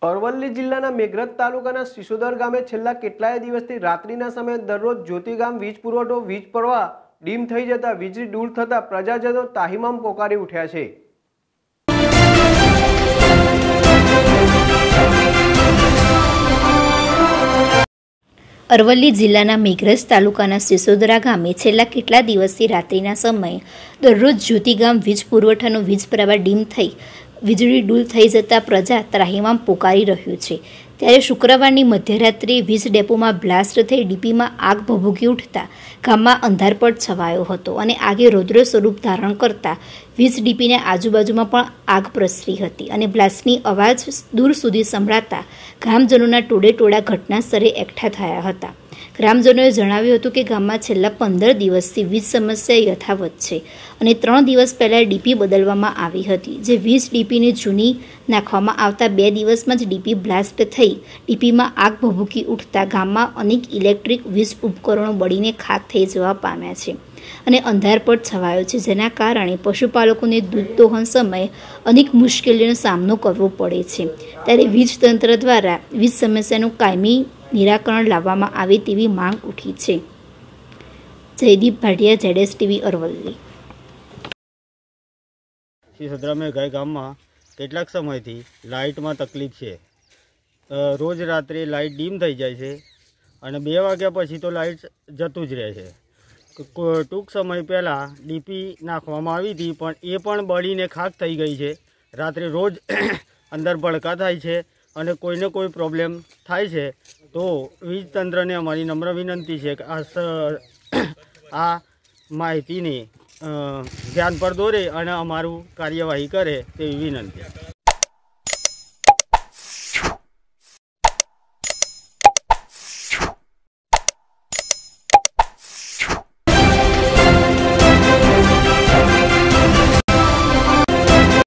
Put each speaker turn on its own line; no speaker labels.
અરવલ્લી જિલ્લાના મેઘરજ તાલુકાના સિસોદર ગામે છેલ્લા કેટલાય દિવસથી રાત્રિના સમયે દરરોજ જ્યોતિગામ વીજ પુરવઠો વીજ પ્રવાહ ડીમ થઈ જતા વીજળી દૂર થતા પ્રજાજનો તાહીમામ પોકારી ઉઠ્યા છે।
અરવલ્લી જિલ્લાના મેઘરજ તાલુકાના સિસોદરા ગામે છેલ્લા કેટલા દિવસથી રાત્રિના સમયે દરરોજ જ્યોતિગામ વીજ પુરવઠાનો વીજ પ્રવાહ ડીમ થઈ વીજળી ડૂલ થઈ જતા પ્રજા ત્રાહિમામ પોકારી રહ્યું છે। ત્યારે શુક્રવારની મધ્યરાત્રિએ વીજ ડેપોમાં બ્લાસ્ટ થઈ ડીપીમાં આગ ભભૂકી ઉઠતા ગામમાં અંધારપટ છવાયો હતો અને આગે રૌદ્ર સ્વરૂપ ધારણ કરતા વીજ ડીપીને આજુબાજુમાં પણ આગ પ્રસરી હતી અને બ્લાસ્ટની અવાજ દૂર સુધી સંભળાતા ગ્રામજનોના ટોળે ઘટના સ્થળે એકઠા થયા હતા। ગ્રામજનોએ જણાવ્યું હતું કે ગામમાં છેલ્લા 15 દિવસથી વીજ સમસ્યા યથાવત છે અને 3 દિવસ પહેલાં ડીપી બદલવામાં આવી હતી, જે વીજ ડીપીને જૂની નાખવામાં આવતા 2 દિવસમાં જ ડીપી બ્લાસ્ટ થઈ ડીપીમાં આગ ભભૂકી ઉઠતા ગામમાં અનેક ઇલેક્ટ્રિક વીજ ઉપકરણો બળીને ખાખ થઈ જવા પામ્યા છે અને અંધારપટ છવાયો છે, જેના કારણે પશુપાલકોને દૂધ દોહન સમયે અનેક મુશ્કેલીઓનો સામનો કરવો પડે છે। ત્યારે વીજ તંત્ર દ્વારા વીજ સમસ્યાનું કાયમી નિરાકરણ લાવવામાં આવે તેવી માંગ ઉઠી છે। જયદીપ ભાટિયા, ZSTV અરવલ્લી।
સિસોદરા મેઘરજ ગામમાં કેટલાક સમયથી લાઇટમાં તકલીફ છે। રોજ રાત્રે લાઇટ ડીમ થઈ જાય છે અને 2 વાગ્યા પછી તો લાઇટ જતું જ રહે છે। ટૂંક સમય પહેલાં ડીપી નાખવામાં આવી હતી, પણ એ પણ બળીને ખાખ થઈ ગઈ છે। રાત્રે રોજ અંદર ભડકા થાય છે અને કોઈને કોઈ પ્રોબ્લેમ થાય છે, તો વીજ તંત્રને અમારી નમ્ર વિનંતી છે કે આ માહિતીને ધ્યાન પર દોરે અને અમારું કાર્યવાહી કરે તેવી વિનંતી।